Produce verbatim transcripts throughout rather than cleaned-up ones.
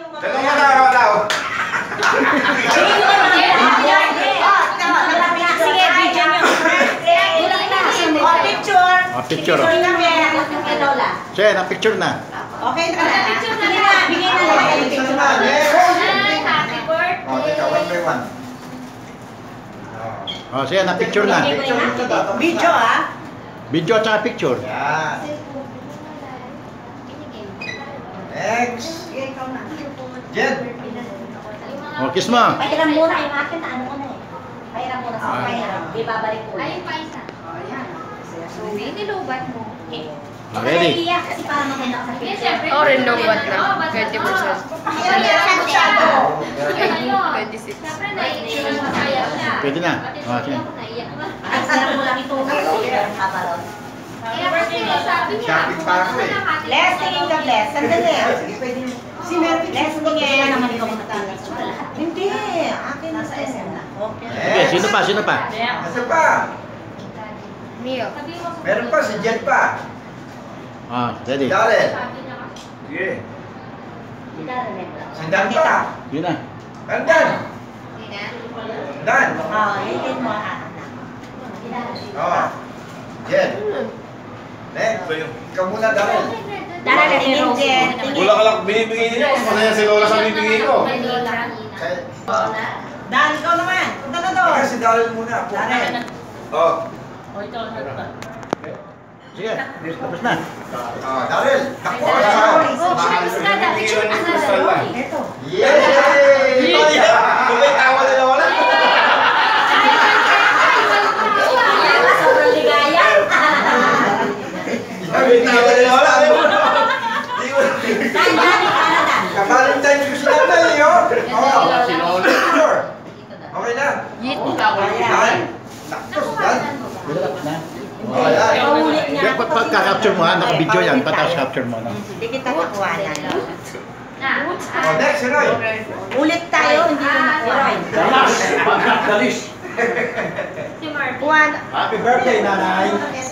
Tanong mo na ako daw. Sige, video nyo. O, picture. O, picture. Siya, na-picture na. Okay na na. Picture na na. Bigay na lang. Picture na. Happy birthday. O, teka, one by one. O, siya, na-picture na. Video ah. Video at saka picture. Yan. Next. Jen. O, kiss mo. Pahiram muna yung akin na ano ko na eh. Pahiram muna sa pahiram. Di babalik ko. Ayun pa isa. So, nilubat mo. Ready? Kasi para maganda ka sa picture. Oh, relobat na. twenty percent. twenty-six. Pwede na. O, sige. Ang sarap mo lang ito. Kabalot. Kaya kasi sabi niya, Shopping pa ako eh. Bless, tingin ka bless. Sandali. Si Mary, bless, tingin. naman ikaw matatalas. Hindi. Akin na sa Essel na. Okay. Okay, sino pa? Sino pa? Asa pa? Mio. Meron pa, si Jen pa. Ah, ready? Darren. Sige. Si Dan pa. Yun na. Dan, Dan. Dan. Oo, yun mo anak. Oo. Jen. Next. Ikaw muna, Darren. Dara na Tingin, Jen. Wala ka lang binibigay niyo. Masaya si Lola sa bibigay ko. Dan, ikaw naman. Punta na doon. Baka si Darren muna. Darren. Oh. Sige, tapos na. Ah, Darren. Naku, Oh, sa. Estrada. Picture Estrada. Ito. Yay! Kumay tawa nila wala. Sobrang ligaya. Kumay tawa nila wala. Dan, Dan, para Dan. Kabalintine ko sila na yun. Oo. Sure. Okay na. Yit. Dan. Naktos, Dan. Pwede tapos na. Oh, yan. Paulit niya. Kaya pag pagka-capture mo ha, naka-video yan, patapos capture mo na. Hindi kita nakuhanan. Oh, next, Roy. Ulit tayo, hindi ko nakuhanan. Dalas! Dalis! Si Marvin. Kuhan. Happy birthday, nanay!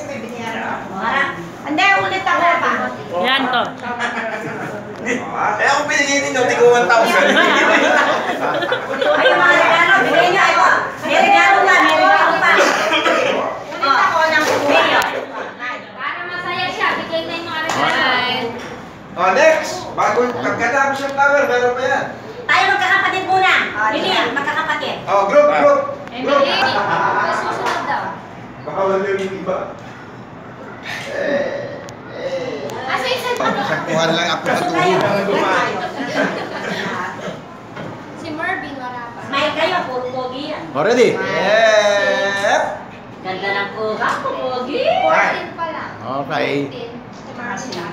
Hindi, ulit ako pa. Yan to. Eh, ako binigay ninyo, tigo one thousand. Ay, mga regalo. Bigay niyo ako. May regalo pa. May regalo pa. Ulit ako ng kuha. Para masaya siya, bigay na yung mga regalo. Oh, next. Bago pagkatapos ng flower, meron pa yan. Tayo magkakapatid muna. Bili, magkakapatid. Oh, group, group. Group. Emily, susunod daw. Baka wala yung iba. Eh, eh. Asa yung cellphone? Saktuhan lang ako sa Kayo. tuhod. Si Marvin, wala pa. Smile kayo. Puro pogi yan. O, ready? Yep. Ganda ng kuha. Pogi. fourteen pa lang. Okay. fourteen. Kasi